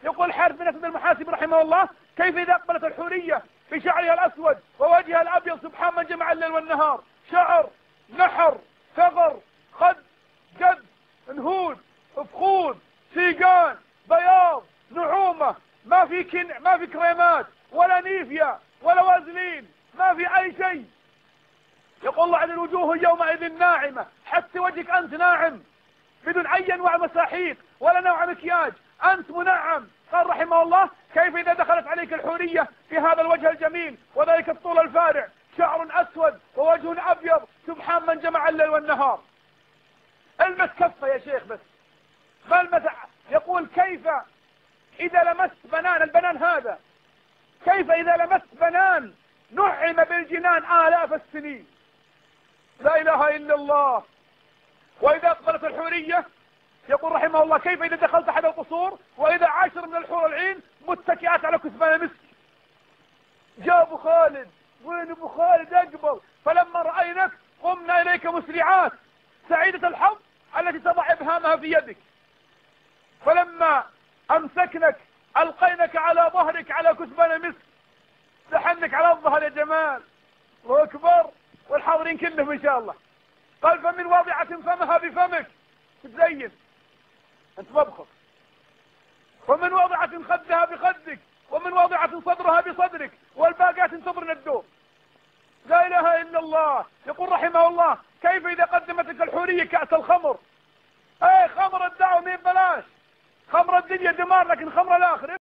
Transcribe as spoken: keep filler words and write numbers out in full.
يقول الحارث بن أسد المحاسب رحمه الله: كيف إذا أقبلت الحورية بشعرها الأسود ووجهها الأبيض سبحان من جمع الليل والنهار، شعر، نحر، ثغر، خد، جد، نهود، فخود، سيقان، بياض، نعومة، ما في كن... ما في كريمات ولا نيفيا ولا وازلين، ما في أي شيء. يقول الله عن الوجوه يومئذ ناعمة، حتى وجهك أنت ناعم بدون أي أنواع مساحيق ولا نوع مكياج، أنت منعم. قال رحمه الله: كيف إذا دخلت عليك الحورية في هذا الوجه الجميل وذلك الطول الفارع، شعر أسود ووجه أبيض سبحان من جمع الليل والنهار. المس كفة يا شيخ بس، ما المس. يقول: كيف إذا لمست بنان، البنان هذا كيف إذا لمست بنان نعم بالجنان آلاف السنين. لا إله إلا الله. وإذا أقبلت الحورية يقول رحمه الله: كيف إذا دخلت أحد القصور وإذا عشر من الحور العين متكئات على كثبان مسك. جاء أبو خالد، وين أبو خالد؟ أقبل. فلما رأيناك قمنا إليك مسرعات، سعيدة الحظ التي تضع إبهامها في يدك. فلما أمسكنك ألقينك على ظهرك على كثبان مسك، دحنك على الظهر يا جمال. الله أكبر. والحاضرين كلهم إن شاء الله. قال: فمن واضعة فمها بفمك، تتزين أنت مبخر. ومن واضعة خدها بخدك، ومن واضعة صدرها بصدرك، والباقات تنتظرن الدور. لا إله إلا الله. يقول رحمه الله: كيف إذا قدمت لك الحورية كأس الخمر. اي خمر الدعوة من بلاش، خمر الدنيا دمار، لكن خمر الآخر